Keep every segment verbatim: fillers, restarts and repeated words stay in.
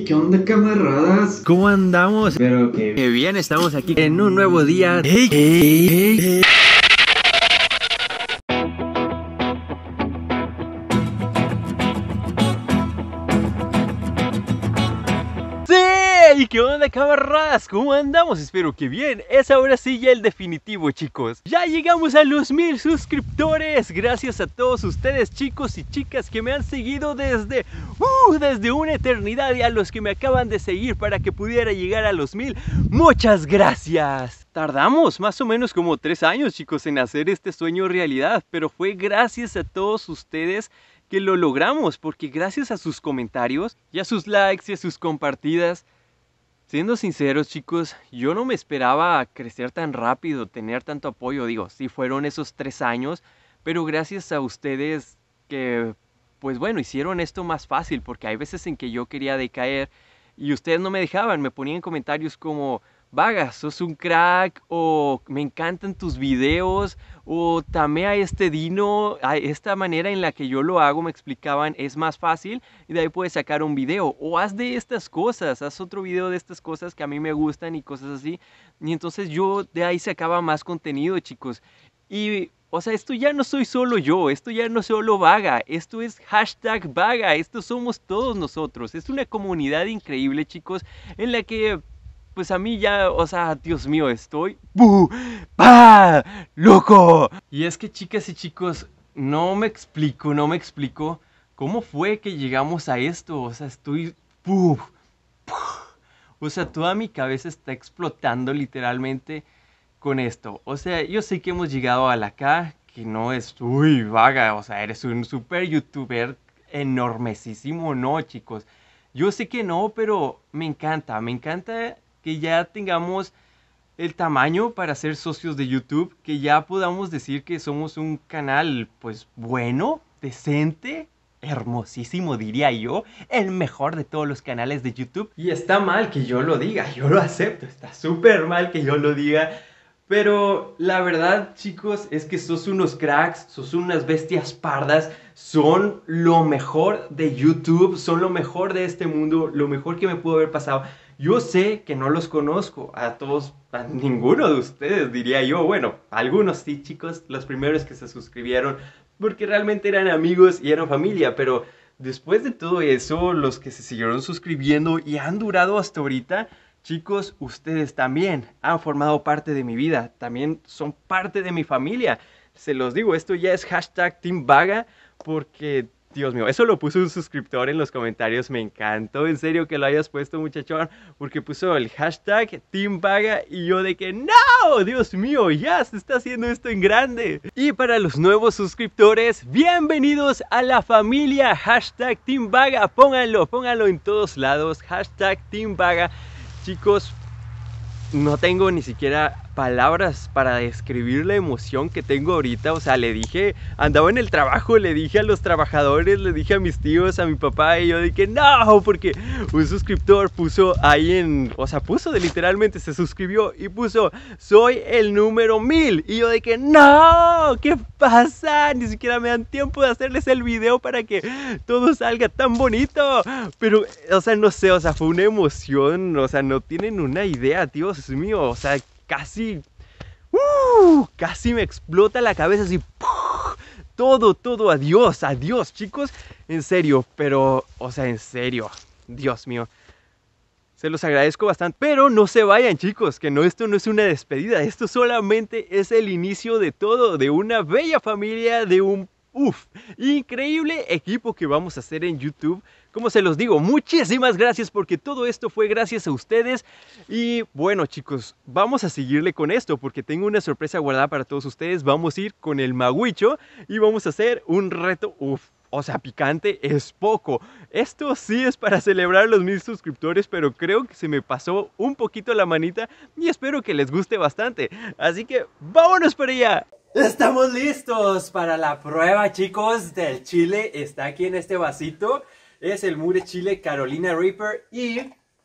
Hey, ¿qué onda, camaradas? ¿Cómo andamos? Pero que... Qué bien, estamos aquí en un nuevo día. Hey, hey, hey, hey. ¿Y qué onda, camaradas? ¿Cómo andamos? Espero que bien. Es ahora sí ya el definitivo, chicos. Ya llegamos a los mil suscriptores. Gracias a todos ustedes, chicos y chicas, que me han seguido desde uh, desde una eternidad, y a los que me acaban de seguir para que pudiera llegar a los mil. Muchas gracias. Tardamos más o menos como tres años, chicos, en hacer este sueño realidad, pero fue gracias a todos ustedes que lo logramos, porque gracias a sus comentarios y a sus likes y a sus compartidas. Siendo sinceros, chicos, yo no me esperaba crecer tan rápido, tener tanto apoyo. Digo, sí fueron esos tres años, pero gracias a ustedes que, pues bueno, hicieron esto más fácil, porque hay veces en que yo quería decaer y ustedes no me dejaban, me ponían comentarios como: Vaga, sos un crack, o me encantan tus videos, o tamé a este dino, a esta manera en la que yo lo hago, me explicaban, es más fácil y de ahí puedes sacar un video, o haz de estas cosas, haz otro video de estas cosas que a mí me gustan y cosas así. Y entonces yo de ahí sacaba más contenido, chicos. Y, o sea, esto ya no soy solo yo, esto ya no solo Vaga, esto es hashtag Vaga, esto somos todos nosotros. Es una comunidad increíble, chicos, en la que... pues a mí ya, o sea, Dios mío, estoy... ¡Buh! ¡Bah! ¡Loco! Y es que, chicas y chicos, no me explico, no me explico cómo fue que llegamos a esto. O sea, estoy... ¡Buh! ¡Buh! O sea, toda mi cabeza está explotando literalmente con esto. O sea, yo sé que hemos llegado a la K, que no es... ¡Uy, Vaga! O sea, eres un super youtuber enormesísimo, ¿no, chicos? Yo sé que no, pero me encanta, me encanta... que ya tengamos el tamaño para ser socios de YouTube, que ya podamos decir que somos un canal, pues, bueno, decente, hermosísimo, diría yo, el mejor de todos los canales de YouTube. Y está mal que yo lo diga, yo lo acepto, está súper mal que yo lo diga, pero la verdad, chicos, es que sos unos cracks, sos unas bestias pardas, son lo mejor de YouTube, son lo mejor de este mundo, lo mejor que me pudo haber pasado. Yo sé que no los conozco a todos, a ninguno de ustedes, diría yo. Bueno, algunos sí, chicos, los primeros que se suscribieron, porque realmente eran amigos y eran familia, pero después de todo eso, los que se siguieron suscribiendo y han durado hasta ahorita, chicos, ustedes también han formado parte de mi vida, también son parte de mi familia. Se los digo, esto ya es hashtag Team Vaga, porque... Dios mío, eso lo puso un suscriptor en los comentarios, me encantó, en serio que lo hayas puesto, muchachón, porque puso el hashtag Team Vaga y yo de que ¡no! Dios mío, ya se está haciendo esto en grande. Y para los nuevos suscriptores, bienvenidos a la familia hashtag Team Vaga, pónganlo, pónganlo en todos lados, hashtag Team Vaga. Chicos, no tengo ni siquiera palabras para describir la emoción que tengo ahorita. O sea, le dije, andaba en el trabajo, le dije a los trabajadores, le dije a mis tíos, a mi papá, y yo dije, no, porque un suscriptor puso ahí en, o sea, puso de literalmente, se suscribió y puso, soy el número mil, y yo dije, no, ¿qué pasa? Ni siquiera me dan tiempo de hacerles el video para que todo salga tan bonito. Pero, o sea, no sé, o sea, fue una emoción, o sea, no tienen una idea, Dios mío, o sea, casi, uh, casi me explota la cabeza así, ¡puf! todo, todo, adiós, adiós, chicos, en serio, pero, o sea, en serio, Dios mío, se los agradezco bastante, pero no se vayan, chicos, que no, esto no es una despedida, esto solamente es el inicio de todo, de una bella familia, de un, uff, increíble equipo que vamos a hacer en YouTube. Como se los digo, muchísimas gracias porque todo esto fue gracias a ustedes. Y bueno, chicos, vamos a seguirle con esto porque tengo una sorpresa guardada para todos ustedes. Vamos a ir con el Maguicho y vamos a hacer un reto, uff, o sea, picante es poco. Esto sí es para celebrar los mil suscriptores, pero creo que se me pasó un poquito la manita y espero que les guste bastante. Así que vámonos para allá. Estamos listos para la prueba, chicos, del chile. Está aquí en este vasito. Es el mure chile Carolina Reaper y,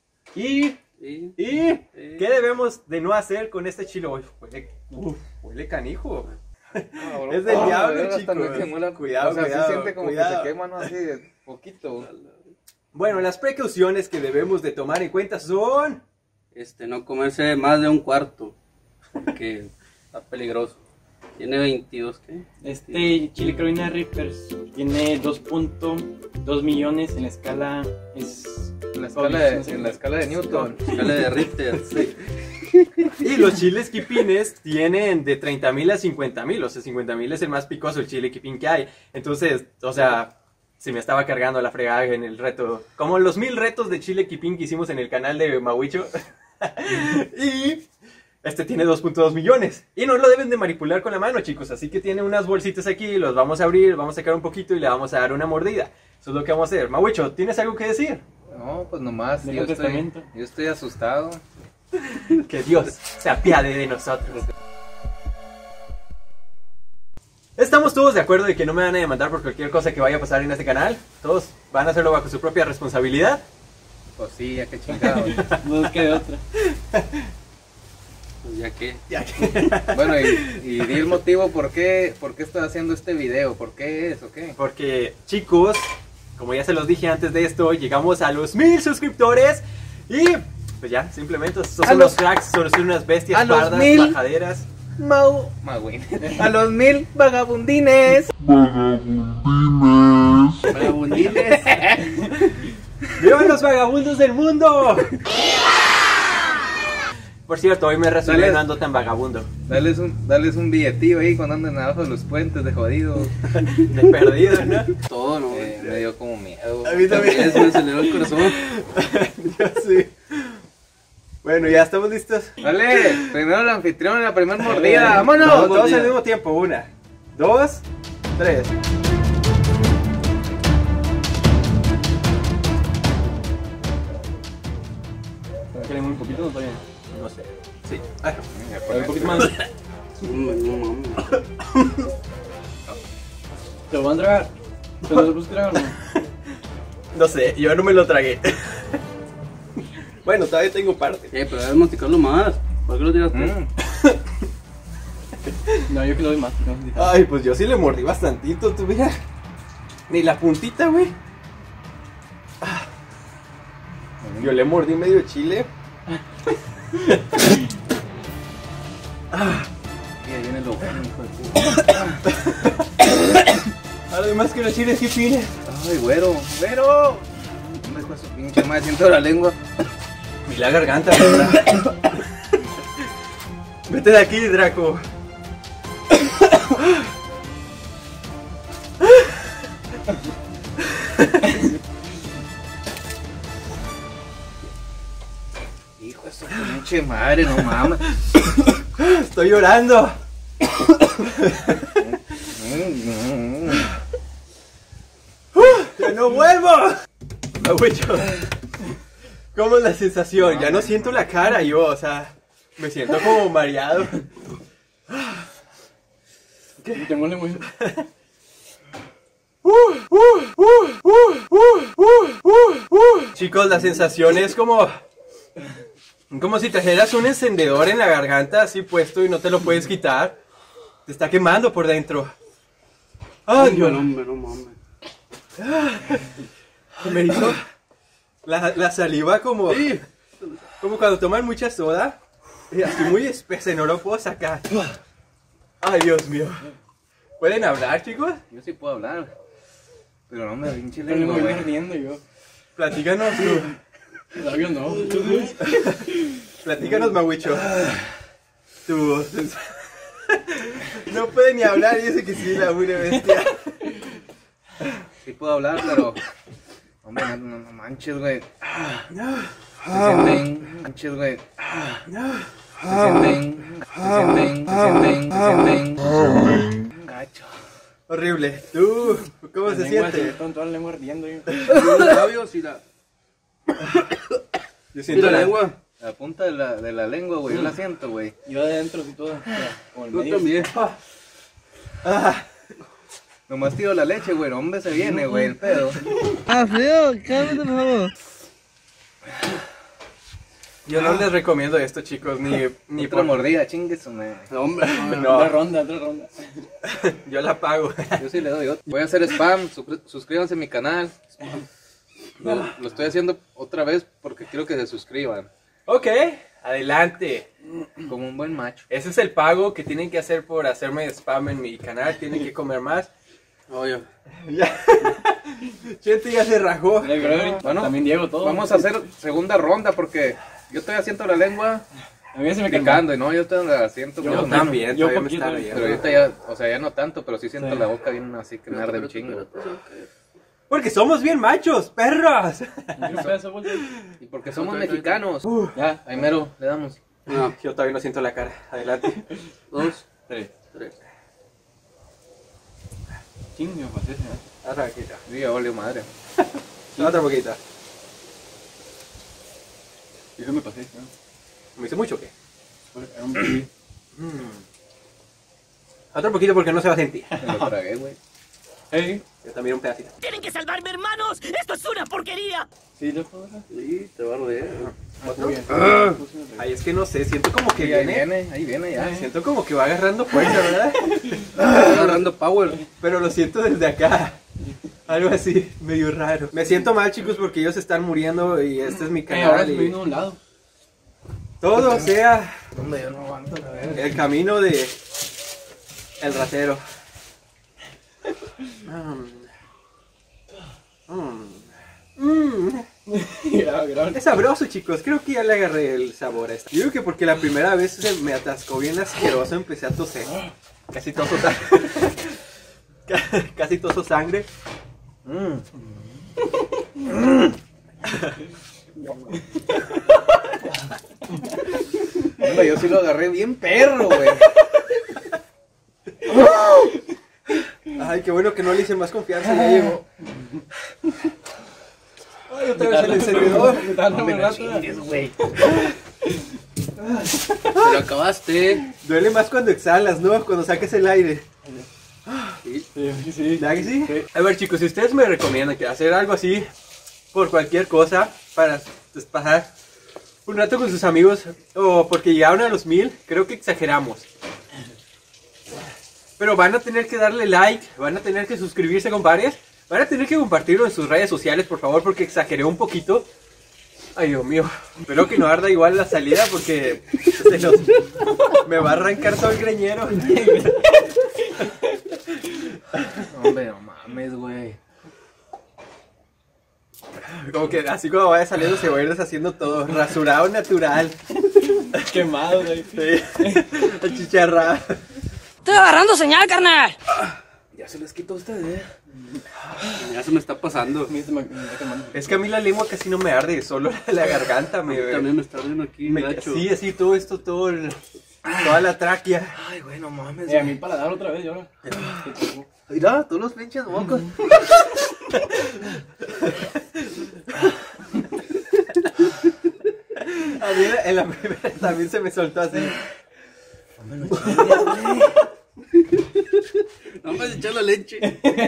y, y, y, ¿qué debemos de no hacer con este chile? Uf, huele, uf, huele canijo. Ah, bro, es del oh, diablo, chicos. chicos. Cuidado, cuidado, o sea, cuidado. se siente como cuidado. que se quema, ¿no? Así de poquito. Bueno, las precauciones que debemos de tomar en cuenta son... Este, no comerse más de un cuarto, porque está peligroso. Tiene veintidós, ¿qué? Este Chile Carolina Reapers tiene dos punto dos millones en la escala. Es En la escala de, en la escala de Newton. Escala de Richter, sí. Y los chiles quipines tienen de treinta mil a cincuenta mil, o sea, cincuenta mil es el más picoso el chile quipín que hay. Entonces, o sea, se me estaba cargando la fregada en el reto. Como los mil retos de chile quipín que hicimos en el canal de Mawicho. Y este tiene dos punto dos millones. Y no lo deben de manipular con la mano, chicos. Así que tiene unas bolsitas aquí, los vamos a abrir, vamos a sacar un poquito y le vamos a dar una mordida. Eso es lo que vamos a hacer. Mawicho, ¿tienes algo que decir? No, pues nomás, Del yo estoy, testamento. yo estoy asustado. Que Dios se apiade de nosotros. Estamos todos de acuerdo de que no me van a demandar por cualquier cosa que vaya a pasar en este canal. Todos van a hacerlo bajo su propia responsabilidad. Pues sí, ya que chingado. No queda otra. Pues ya que. Ya que- Bueno, y, y di el motivo por qué, por qué estoy haciendo este video, por qué es o qué. Porque, chicos, como ya se los dije antes de esto, llegamos a los mil suscriptores. Y pues ya, simplemente son A unos los- cracks, son unas bestias a los pardas, mil. bajaderas. Mau, Mawin. A los mil vagabundines. Vagabundines. ¡Vivan los vagabundos del mundo! Por cierto, hoy me resolví Dale. no ando tan vagabundo. Dales un, dales un billetillo ahí cuando anden abajo de los puentes de jodidos. De perdido, ¿no? Todo, ¿no? Eh, me dio como miedo. A mí también. Es, me aceleró el corazón. Ya sé. Bueno, ya estamos listos. Dale, primero el anfitrión en la primera mordida. ¡Vámonos! No, todos mordida. al mismo tiempo. Una, dos, tres. ¿Quieren un poquito o no todavía? No sé. Sí. Ah, Un poquito más. No, no mames. ¿Te lo van a tragar? ¿Te lo vas a tragar o no? no sé, yo no me lo tragué. Bueno, todavía tengo parte. Eh, pero debes masticarlo más. ¿Por qué lo tiraste? Mm. No, yo que lo doy más. No, Ay, pues yo sí le mordí bastantito, tú mira. Ni la puntita, güey. Ah. Yo le mordí medio chile. Y ahí viene lo bueno, hijo de puta. Además que los chiles que pide. Ay, güero, güero. ¿Dónde fue su pinche madre? Siento la lengua. Y la garganta, ¿verdad? Vete de aquí, Draco. Hijo de su pinche madre, no mames. Estoy llorando. Mm, mm. ¡Ya no vuelvo! Abuelo, ¿cómo es la sensación? Ya no siento la cara yo, o sea, me siento como mareado. Tengo la muy... Chicos, la sensación es como... Como si trajeras un encendedor en la garganta así puesto y no te lo puedes quitar. Te está quemando por dentro. Ay, Dios. No, hombre, no mames. Me hizo la, la saliva como... Como cuando toman mucha soda. Y así muy espesa y no lo puedo sacar. Ay, Dios mío. ¿Pueden hablar, chicos? Yo sí puedo hablar. Pero no me pinche Pero me lengua, voy güey. mordiendo yo. Platícanos tú. Labio no. Platícanos, Mawicho. Tú. No puede ni hablar y dice que sí, la buena bestia. Sí puedo hablar, pero... Hombre, no, no, no manches, güey. Se sienten... Manches, güey. Se sienten... Se sienten... Se sienten... Se sienten... Gacho. Horrible. ¿Tú? ¿Cómo La se lengua siente? así, Con toda la lengua ardiendo yo. Los labios y la, Yo y siento la la lengua. La punta de la, de la lengua, güey. Yo la siento, güey. Yo de adentro y todo. Como el Tú medio. también. Ah, Nomás tiro la leche, güey. Hombre, se viene, güey, el pedo. Ah, feo, cálmate, por favor. yo no les recomiendo esto, chicos, ni, ni Otra por... mordida, chingue su madre. No, hombre. No. Otra ronda, otra ronda. Yo la pago. Yo sí le doy otro. Voy a hacer spam. suscri- Suscríbanse a mi canal. Lo, lo estoy haciendo otra vez porque quiero que se suscriban. Ok, adelante. Como un buen macho. Ese es el pago que tienen que hacer por hacerme spam en mi canal. Tienen que comer más. Oye, Ya. Chente ya se rajó. Dale, brother. Bueno, También Diego, todo. Vamos a hacer segunda ronda porque yo estoy haciendo la lengua A mí se me calmó. picando y no, yo estoy la siento Yo como- también, yo todavía me poquito, está eh. riendo. Pero ahorita ya, o sea, ya no tanto, pero sí siento Sí. la boca bien así que me arde un chingo. Porque somos bien machos, perros. Un pedazo, vuelta. Y porque somos mexicanos. Ya. Ahí mero, le damos. una, Yo todavía no siento la cara. Adelante. dos, Tres. tres. Chingo, pasé, ¿eh? Otra poquita. Sí, ya valió madre. Otra poquita. Yo me pasé, ¿no? ¿Me hizo mucho o qué? Era un poquito. Otro poquito porque no se va a sentir. Me lo tragué, güey. Hey. Yo también un pedacito. ¡Tienen que salvarme, hermanos! ¡Esto es una porquería! Sí, lo puedo hacer. Sí, te va a arder. ¿Otro? Bien. Ay, es que no sé, siento como que Sí, ahí viene. viene, ahí viene ya. Siento como que va agarrando fuerza, ¿verdad? Está agarrando power. Pero lo siento desde acá. Algo así, medio raro. Me siento mal, chicos, porque ellos están muriendo y este es mi Eh, ahora canal. se me Y vino a un lado. todo sea Hombre, yo no aguanto la verga. el camino de el ratero. Mm. Mm. Mm. Graba, graba. Es sabroso, chicos. Creo que ya le agarré el sabor a esto. Yo creo que porque la primera vez se me atascó bien asqueroso, empecé a toser. Casi toso sangre. Casi toso sangre. Mm. Hombre, yo sí lo agarré bien perro, güey. Ay, qué bueno que no le hice más confianza. Ya llegó. Ay, otra vez el encendedor. Hombre, no chingues, güey. Te lo acabaste. Duele más cuando exhalas, ¿no? Cuando saques el aire. Sí, sí, sí. ¿Verdad que sí? A ver, chicos, si ustedes me recomiendan que hacer algo así por cualquier cosa para pues, pasar un rato con sus amigos o porque llegaron a los mil, creo que exageramos. Pero van a tener que darle like, van a tener que suscribirse, compadres. Van a tener que compartirlo en sus redes sociales, por favor, porque exageré un poquito. Ay, Dios mío. Espero que no arda igual la salida porque se los- me va a arrancar todo el greñero. Hombre, no mames, güey. Como que así como vaya saliendo se va a ir deshaciendo todo. Rasurado natural. Quemado, güey. Sí. Achicharrado. ¡Estoy agarrando señal, carnal! Ya se les quitó a ustedes, eh. Ya se me está pasando. A mí se me me está quemando. Es que a mí la lengua casi no me arde, solo la garganta me... También me está ardiendo aquí, me gacho. sí, así todo esto, todo el- toda la tráquea. Ay, güey, no mames, Eh, a mí güey. paladar otra vez, y ahora. Mira, todos los pinches mocos. A mí en la primera también se me soltó así. No me echar la leche.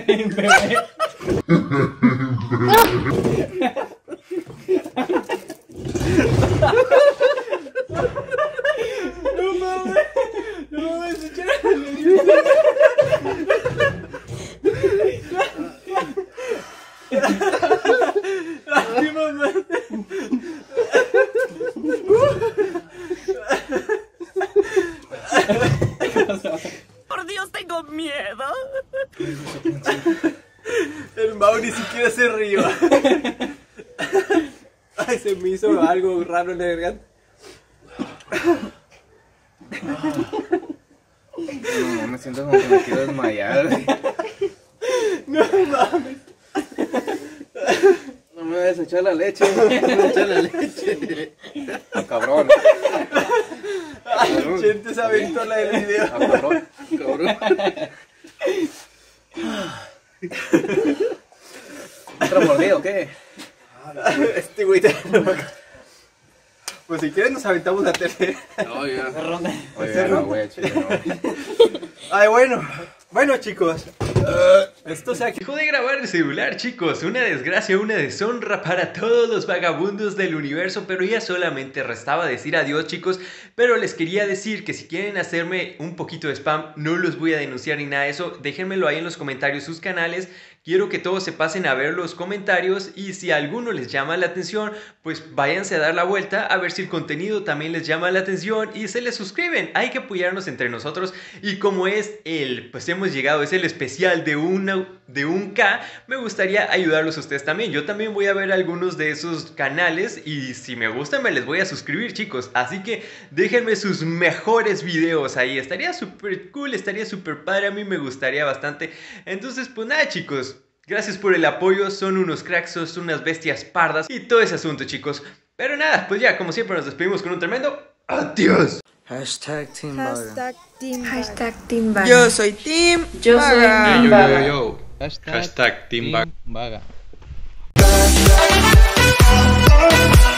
¡Por Dios, tengo miedo! El Mau ni siquiera se rió. Ay, se me hizo algo raro en la garganta. No, me siento como que me quiero desmayar, güey. No mames. No me vayas a echar la leche. No me vayas a echar la leche. Ah, cabrón. Ay, gente se aventó la del video. Ah, cabrón. Cabrón. ¿Otra mordida o qué? Este güey te... Pues si quieres nos aventamos la tercera. No, ya. Oye, no, güey, chile, no. Ay, bueno. Bueno, chicos, esto se dejó de grabar el celular, chicos. Una desgracia, una deshonra para todos los vagabundos del universo. Pero ya solamente restaba decir adiós, chicos. Pero les quería decir que si quieren hacerme un poquito de spam, no los voy a denunciar ni nada de eso. Déjenmelo ahí en los comentarios sus canales. Quiero que todos se pasen a ver los comentarios y si a alguno les llama la atención, pues váyanse a dar la vuelta a ver si el contenido también les llama la atención y se les suscriben. Hay que apoyarnos entre nosotros y como es el, pues hemos llegado, es el especial de una, de un K, me gustaría ayudarlos a ustedes también. Yo también voy a ver algunos de esos canales y si me gustan me les voy a suscribir, chicos. Así que déjenme sus mejores videos ahí, estaría súper cool, estaría súper padre, a mí me gustaría bastante. Entonces pues nada, chicos. Gracias por el apoyo, son unos cracks, son unas bestias pardas y todo ese asunto, chicos. Pero nada, pues ya, como siempre nos despedimos con un tremendo adiós. Hashtag Team Vaga. Hashtag Team Vaga. Hashtag Team Vaga. Yo soy Team Yo soy Vaga. Team Yo, yo, Vaga. yo, yo. Hashtag, Hashtag Team Vaga. Vaga.